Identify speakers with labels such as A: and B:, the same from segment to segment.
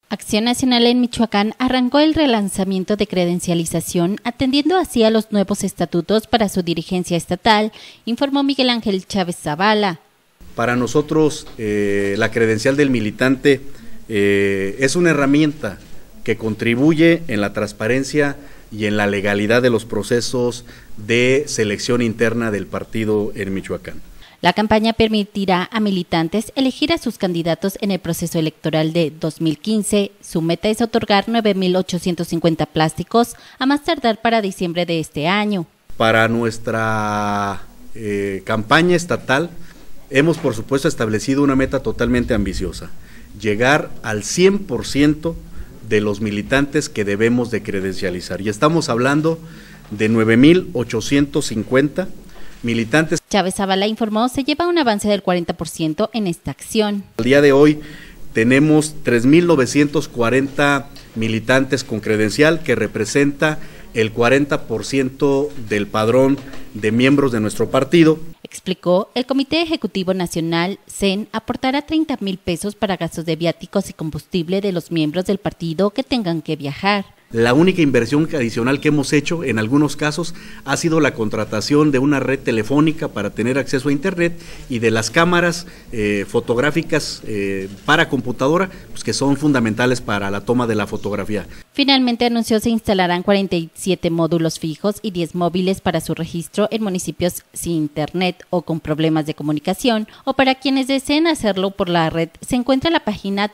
A: Acción Nacional en Michoacán arrancó el relanzamiento de credencialización, atendiendo así a los nuevos estatutos para su dirigencia estatal, informó Miguel Ángel Chávez Zavala.
B: Para nosotros, la credencial del militante es una herramienta que contribuye en la transparencia y en la legalidad de los procesos de selección interna del partido en Michoacán.
A: La campaña permitirá a militantes elegir a sus candidatos en el proceso electoral de 2015. Su meta es otorgar 9,850 plásticos a más tardar para diciembre de este año.
B: Para nuestra campaña estatal hemos por supuesto establecido una meta totalmente ambiciosa: llegar al 100% de los militantes que debemos de credencializar. Y estamos hablando de 9,850 militantes.
A: Chávez Zavala informó se lleva un avance del 40% en esta acción.
B: Al día de hoy tenemos 3,940 militantes con credencial, que representa el 40% del padrón de miembros de nuestro partido.
A: Explicó, el Comité Ejecutivo Nacional, CEN, aportará 30,000 pesos para gastos de viáticos y combustible de los miembros del partido que tengan que viajar.
B: La única inversión adicional que hemos hecho en algunos casos ha sido la contratación de una red telefónica para tener acceso a internet y de las cámaras fotográficas para computadora, pues, que son fundamentales para la toma de la fotografía.
A: Finalmente anunció se instalarán 47 módulos fijos y 10 móviles para su registro en municipios sin internet o con problemas de comunicación, o para quienes deseen hacerlo por la red. Se encuentra en la página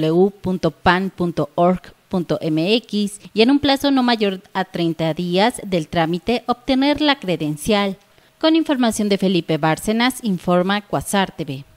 A: www.pan.org.mx y en un plazo no mayor a 30 días del trámite obtener la credencial. Con información de Felipe Bárcenas, informa Cuasar TV.